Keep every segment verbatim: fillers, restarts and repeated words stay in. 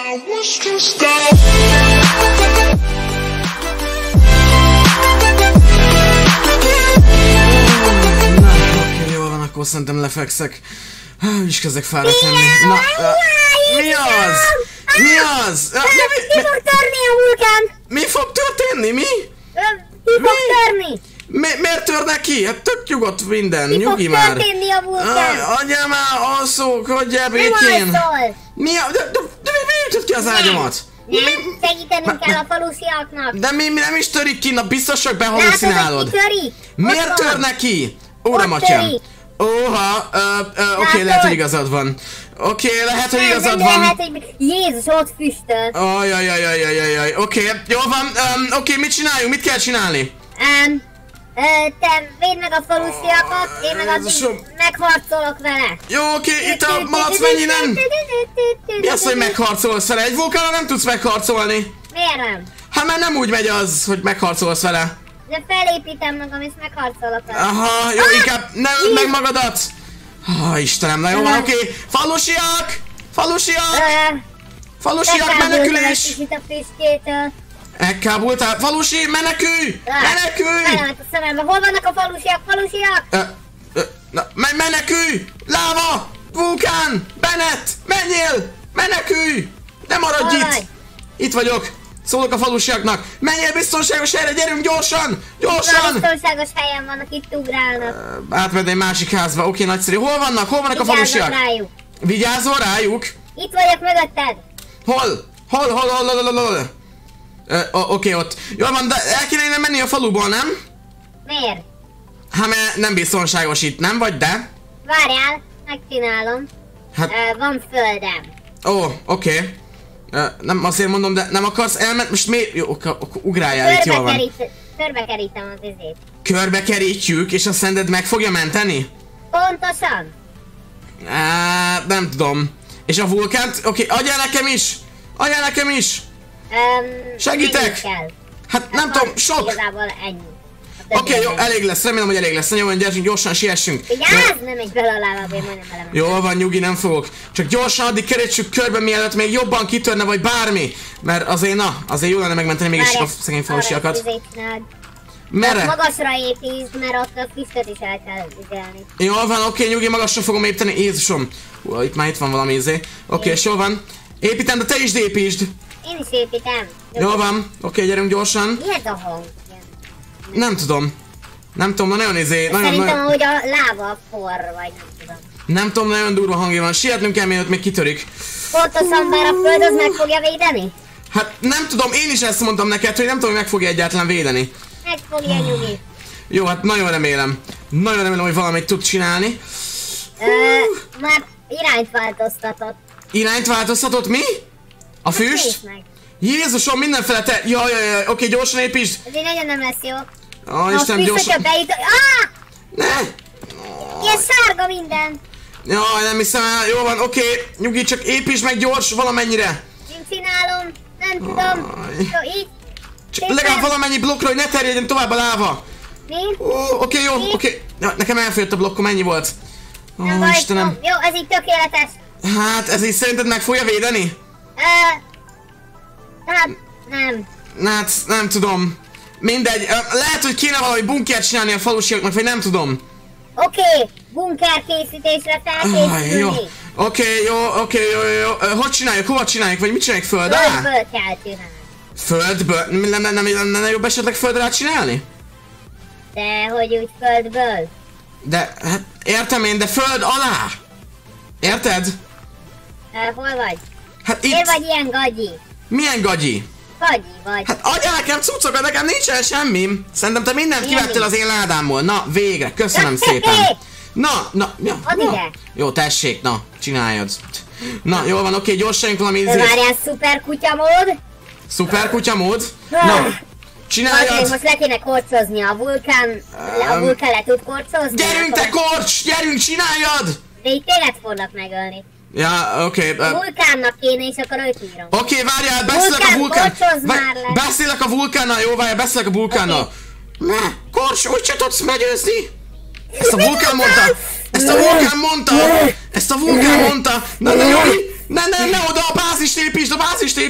Jól van, akkor szerintem lefekszek. És kezdek fáradt lenni. Na, uh, mi az? Mi az? Uh, mi, mi, mi fog törni a vulkán? Mi fog történni? Mi? Mi fog törni? Mi, miért törnek ki? Hát tök nyugodt minden, mi nyugi fog már. Mi fog történni a vulkán? Uh, adjál már, alszók, hagyjál békén. Nem alszol. Mi a... De, de, de mi, mi ütött ki az ágyamat? Nem, segítenünk kell a falusiaknak. De mi, mi nem is törik ki, na biztos, hogy behalucinálod. Látod, hogy ki törik? Miért törnek ki? Uram, atyám. Óha, oké, okay, lehet, hogy igazad van. Oké, okay, lehet, hogy igazad van. Lehet, hogy Jézus ott füstöl. Ajajajajajajajaj, oké, okay, jó van, um, oké, okay, mit csináljunk, mit kell csinálni? Um, te védd meg a falusiakat, én meg addig megharcolok vele. Jó, oké, okay, itt a malac mennyi nem? Mi az, hogy megharcolsz vele? Egy vulkánnal nem tudsz megharcolni. Miért nem? Hát mert nem úgy megy az, hogy megharcolsz vele. De felépítem magam és megharcolok vele. Aha, jó, inkább ne öld meg magadat. Ah, Istenem, na jó van, oké. Okay. Falusiak! Falusiak! Falusiak, menekülés! Elkábultál. Falusi, menekülj! Menekülj! Felállt a szemembe. Hol vannak a falusiak? Falusiak? Uh, uh, na, me menekülj! Láva! Vulkán! Bennett! Menjél! Menekülj! Ne maradj Hol itt! vagy? Itt vagyok! Szólok a falusiaknak! Menjél biztonságos helyre! Gyerünk gyorsan! Gyorsan! Itt biztonságos helyen vannak, itt ugrálnak. Uh, átmenni egy másik házba. Oké, okay, nagyszerű. Hol vannak? Hol vannak a falusiak? Rájuk. Vigyázzol rájuk! Itt vagyok mögötted! Hol? Hol, hol, hol, hol, hol, hol? Uh, Oké, okay, ott. Jól van, de el kéne innen menni a faluból, nem? Miért? Hát mert nem biztonságos itt, nem? Vagy de? Várjál, megcsinálom. Hát... Uh, van földem. Ó, oh, oké. Okay. Uh, nem azért mondom, de nem akarsz elmenni? Most miért? Jó, akkor ugráljál itt, jól van. Körbekerítem az izét. Körbekerítjük, és azt szerinted meg fogja menteni? Pontosan. Uh, nem tudom. És a vulkánt? Oké, okay, adjál nekem is! Adjál nekem is! Um, Segítek! Hát nem tudom, sok! Igazából ennyi. Oké, okay, jó, elég lesz, remélem, hogy elég lesz. Nagyon van, gyerünk, gyorsan siessünk. Vigyázz, nem egy bele a lábába, én majdnem bele. Jól van, nyugi, nem fogok. Csak gyorsan addig kerítsük körbe, mielőtt még jobban kitörne, vagy bármi. Mert azért, na, azért jó lenne megmenteni mégis a szegény falusiakat. Merre? Magasra építsd, mert ott a füstöt is el kell ügyelni. Jól van, oké, okay, nyugi, magasra fogom építeni. Jézusom. Hú, itt már itt van valami izé. Oké, okay, és jól van. Építem, de te is építsd. Én is építem. Jól van, oké, okay, gyerünk gyorsan. Mi ez a hang? Nem tudom. Nem tudom, na nagyon izé. Nagyon, szerintem, nagyon... hogy a láva forr, vagy nem tudom. Nem tudom, nagyon durva hangja van. Sietnünk kell, mielőtt még kitörik. Pontosan, bár a föld az meg fogja védeni? Hát nem tudom, én is ezt mondtam neked, hogy nem tudom, hogy meg fogja egyáltalán védeni. Meg fogja, nyugi. Jó, hát nagyon remélem. Nagyon remélem, hogy valamit tud csinálni. Ö, már irányt változtatott. Irányt változtatott mi? A füst? Jézusom, mindenfele te... Jaj, jaj, jaj, oké, gyorsan építsd. Ez így nagyon nem lesz jó. Ó, Istenem, gyorsan... Beüt... Ah! Ne! Ilyen sárga minden. Jaj, nem hiszem el. Jó van, oké. Nyugi, csak építsd meg gyors valamennyire. Én csinálom. Nem tudom. Jó, így. Csak legalább valamennyi blokkra, hogy ne terjedjen tovább a láva. Mi? Ó, oké, jó, oké. Ja, nekem elfért a blokkom, ennyi volt. Ó, nem Istenem. Baj, jó, ez így tökéletes. Hát, ez így szerinted meg fogja védeni? Uh, hát, nem. Hát, nem tudom. Mindegy, lehet, hogy kéne valami bunkert csinálni a falusiaknak, vagy nem tudom. Oké, okay, bunker készítésre felkészülni. Jó, oké, okay, jó, oké, okay, jó, jó, jó. Hogy csináljuk, hova csináljuk, vagy mit csináljuk, föld alá? Földből kell csinálni. Földből? Nem lenne, nem lenne jobb esetleg földre át csinálni? De hogy úgy földből? De, hát értem én, de föld alá! Érted? Uh, hol vagy? Hát itt... Miért vagy ilyen gagyi? Milyen gagyi? Gagyi vagy. Hát adjál nekem cuccokat, nekem nincsen semmim. Szerintem te mindent kivettél az én ládámból. Na, végre, köszönöm szépen. Na, na, ja, Add na. ide. Jó, tessék, na, csináljad. Na, jól van, oké, gyorsan valami ízét. Várjál, szuper kutyamód. Szuper kutyamód? Na, csináljad. Azért most le kéne korcozni a vulkán, um, a vulkán le tud korcozni. Gyerünk te korcs, gyerünk, csináljad. De itt téged fognak megölni. Ja, oké. Okay, uh, a vulkánnak kéne, és akkor őt írom. Oké, okay, várjál, beszélek vulkán, a vulkán. Be beszélek a vulkánnal, jó, várjál, beszélek a vulkánnal. Okay. Ne, korcs, úgyse tudsz megőzni. Ezt a vulkán mondta! Ezt a vulkán mondta! Ezt a vulkán mondta! Na, na, jó! Ne, ne, ne oda a bázist építsd, a bázist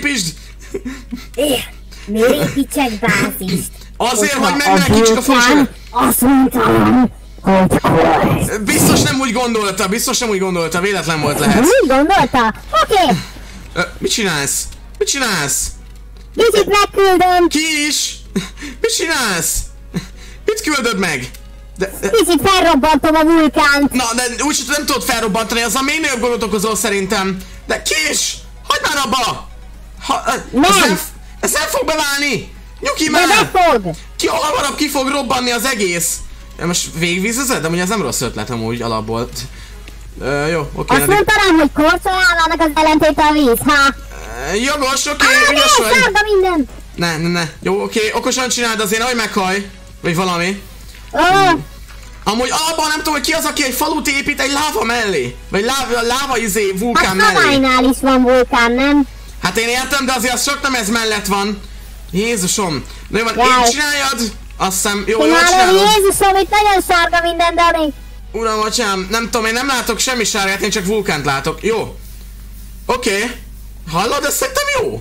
építsd! Miért építsek bázist? Azért, hogy megmenekítsük a folyosót! Azt mondtam, hogy kolt. Biztos nem úgy gondolta, biztos nem úgy gondolta, véletlen volt lehet. Úgy gondolta? Oké. Okay. Mit csinálsz? Mit csinálsz? Kicsit megküldöm. Ki is? Mit csinálsz? Mit küldöd meg? De, de... Kicsit felrobbantom a vulkánt. Na, de úgyis nem tudod felrobbantani, az a még nagyobb gondot okozol szerintem. De Kis! Hagyd már abba! Ha, nem. Ez nem, ez nem fog beválni! Nyugi már! De befog! Ki hamarabb ki fog robbanni az egész! Most végigvízezed? De ugye ez nem rossz ötlet amúgy alapból. Ö, jó, oké. Azt mondta rám, hogy korcsolyávának az ellentéte a víz, ha? Ö, jogos, oké, ügyes vagy. Szárga minden! Ne, ne, ne. Jó, oké, okosan csináld azért, hogy meghaj. Vagy valami. Oh. Amúgy alapban nem tudom, hogy ki az, aki egy falut épít egy láva mellé. Vagy láva, láva izé, vulkán hát mellé. Hawaiinál is van vulkán, nem? Hát én értem, de azért az csak nem ez mellett van. Jézusom. Na jó van, én csináljad? Azt hiszem, jó, jól csinálod. Jézusom, itt nagyon sárga minden, Dani. Uram, atyám, nem tudom, én nem látok semmi sárgát, én csak vulkánt látok. Jó. Oké. Okay. Hallod, ez szerintem jó.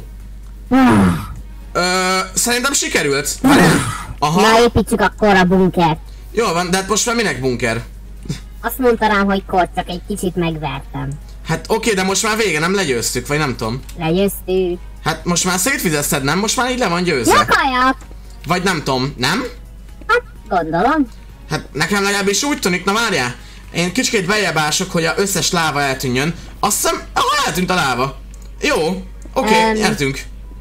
Ö, szerintem sikerült. Aha. Na, építsük akkor a bunkert. Jó van, de hát most már minek bunker? Azt mondta rám, hogy kort, csak egy kicsit megvertem. Hát oké, okay, de most már vége, nem legyőztük, vagy nem tudom. Legyőztük. Hát most már szétvizezted, nem? Most már így le van győzve. Jakajak! Vagy nem tudom, nem? Hát, gondolom. Hát nekem legalábbis úgy tűnik, na várjál. Én kicsit bejebb ások, hogy az összes láva eltűnjön. Azt hiszem, ah, eltűnt a láva. Jó, oké, okay, um, nyertünk.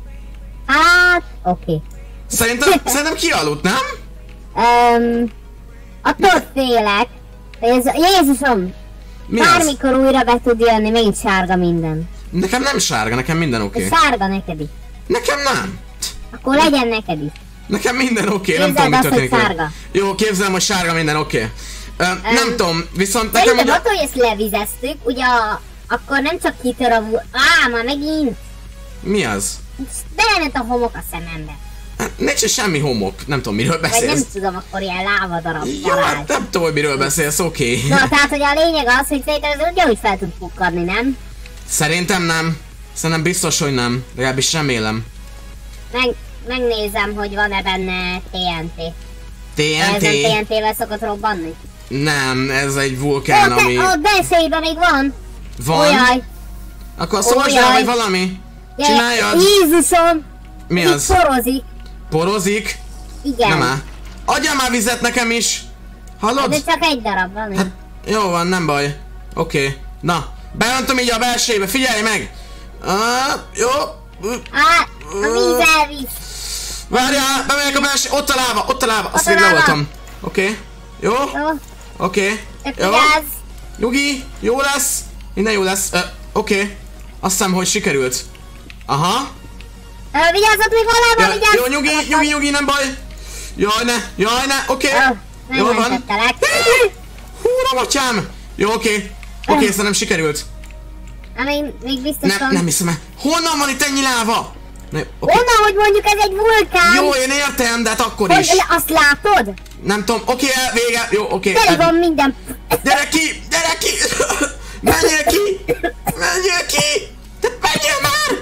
Hát, oké. Okay. Szerintem, szerintem kialudt, nem? Um, attól félek. Ez, Jézusom! Mi bármikor az? újra be tud jönni, megint sárga minden. Nekem nem sárga, nekem minden oké. Okay. Sárga neked is. Nekem nem. Akkor legyen neked is. Nekem minden oké, okay. Nem tudom, mi történik. Sárga. Jó, képzelem, hogy sárga minden oké. Okay. Uh, um, nem tudom, viszont de nekem ugye... attól, hogy ezt levizeztük, ugye a, akkor nem csak kitör a vul... Á, már megint! Mi az? Belement a homok a szemembe. Hát, nincs semmi homok, nem tudom, miről beszélsz. Vagy nem tudom, akkor ilyen láva darab. Jó, hát nem tudom, hogy miről beszélsz, oké. Okay. Na, tehát, hogy a lényeg az, hogy szerintem ez ugyanúgy fel tud pukkadni, nem? Szerintem nem. Szerintem biztos, hogy nem. Legalábbis remélem. Meg, megnézem, hogy van-e benne té en té. té en té? Ez nem té en té-vel szokott robbanni? Nem, ez egy vulkán, ott, ami... Ott belsejében még van. Van? Olyaj. Akkor szólj el, vagy valami. Ja, csináljad. Jézusom! Mi itt az? porozik. Porozik? Igen. Nem áll. Adjál már vizet nekem is! Hallod? De csak egy darab van. Hát, jó van, nem baj. Oké. Okay. Na, beöntöm így a belsejébe, figyelj meg! Ah, jó. Á, a víz elvisz. Várjál, bemegyek a belső, ott a láva, ott a láva, azt még le voltam. Oké. Okay. Jó? Jó. Oké. Okay. Jó. Nyugi, jó lesz. Minden jó lesz. Uh, Oké. Okay. Azt hiszem, hogy sikerült. Aha. Ö, vigyázzat még valahol, ja, vigyázz! Jó, nyugi, nyugi, nyugi, nem baj! Jaj, ne, jaj, ne, oké! Okay. Oh, jól van! Húram, atyám! Jó, oké, okay. oké, okay, szerintem sikerült. Hát még, még biztosan... Nem, nem hiszem el. Honnan van itt ennyi láva? Ne, okay. Honnan, hogy mondjuk ez egy vulkán? Jó, én értem, de hát akkor hogy, is. Azt látod? Nem tudom, oké, okay, vége, jó, oké. Okay. Teli van minden... Gyere ki, gyere ki! Menjél ki! Menjél ki! Menjél már!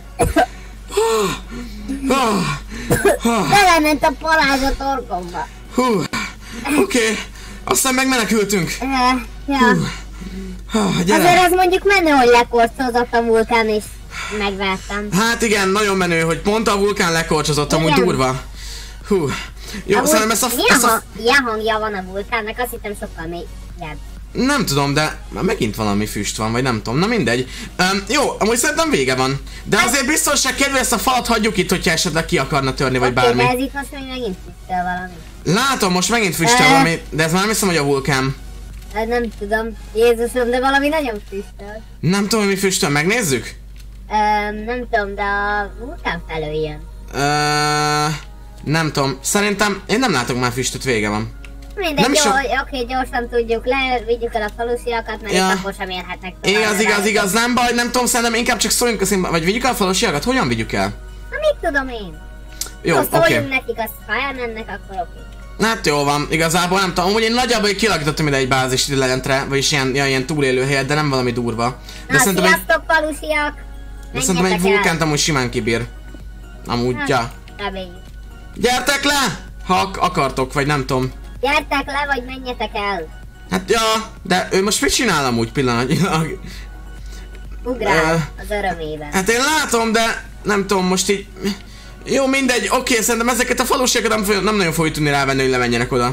Belement a palázs a torkomba. Hú, oké, okay. Aztán megmenekültünk. Uh, ja. Hú, gyere. Azért az mondjuk menő, hogy lekorcsozott a vulkán és megvertem. Hát igen, nagyon menő, hogy pont a vulkán lekorcsozott, amúgy durva. Hú, jó, a szerintem ezt a... Milyen, ezt a... ha, milyen hangja van a vulkánnak, azt hittem sokkal mélyebb. Nem tudom, de már megint valami füst van, vagy nem tudom, na mindegy. Um, jó, amúgy szerintem vége van. De azért biztonság kedvéért ezt a falat hagyjuk itt, hogyha esetleg ki akarna törni, vagy okay, bármi. De ez itt most még megint füstöl valami. Látom, most megint füstöl uh, valami, de ez már nem hiszem, hogy a vulkán. Hát nem tudom, Jézusom, de valami nagyon füstöl. Nem tudom, hogy mi füstöl, megnézzük? Um, nem tudom, de a vulkán felől jön. Uh, nem tudom, szerintem én nem látok már füstöt, vége van. Mindegy, jó, so... oké, okay, gyorsan tudjuk le, vigyük el a falusiakat, mert ja. Itt akkor sem érhetnek tovább. Igaz, igaz, igaz, nem baj, nem tudom, szerintem inkább csak szóljunk a színbe, vagy vigyük el a falusiakat, hogyan vigyük el? Na mit tudom én? Jó, oké. Okay. Szóljunk nekik, azt ha elmennek, akkor oké. Okay. Hát jó van, igazából nem tudom, amúgy én nagyjából kilakítottam ide egy bázist lentre, vagyis ilyen, ilyen, ilyen túlélő helyet, de nem valami durva. De na, szerintem sziasztok, egy... falusiak! De szerintem egy vulkánt amúgy simán kibír. Amúgy, hát, ja. Reméljük. Gyertek le! Ha ak akartok, vagy nem tudom. Gyertek le, vagy menjetek el. Hát ja, de ő most mit csinál amúgy pillanatnyilag? Ugrál uh, az örömében. Hát én látom, de nem tudom most így... Jó, mindegy, oké, okay, szerintem ezeket a falusiakat nem, nem nagyon fogjuk tudni rávenni, hogy lemenjenek oda.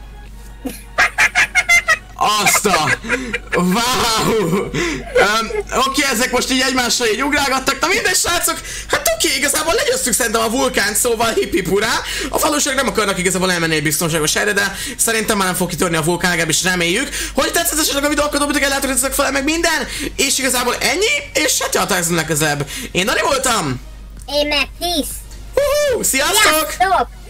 Azt a... Wow! Um, oké, okay, ezek most így egymással így ugrálgattak. Na mindegy, srácok, hát oké, okay, igazából legyőztük szerintem a vulkánt, szóval hip hip hurrá. A falusiak nem akarnak igazából elmenni egy biztonságos helyre, de szerintem már nem fog kitörni a vulkán, legalábbis reméljük. Hogy tetszett esetleg a videó, akkor dobjatok el, látogatok fel meg minden. És igazából ennyi, és hát ja, találkozunk legközelebb. Én Dani voltam. Én meg Krisz. Sziasztok! Sziasztok!